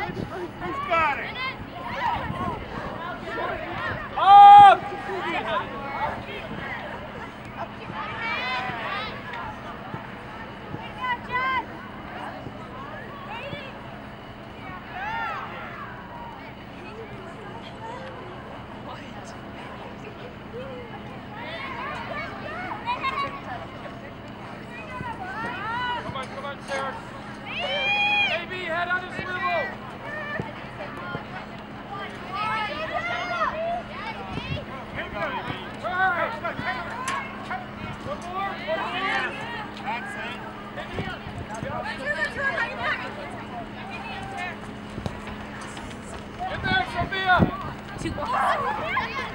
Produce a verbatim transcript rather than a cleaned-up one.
Who's got it? Up! Come on, come on, Sarah. Baby, head on his swivel. Get there, Sophia! Two.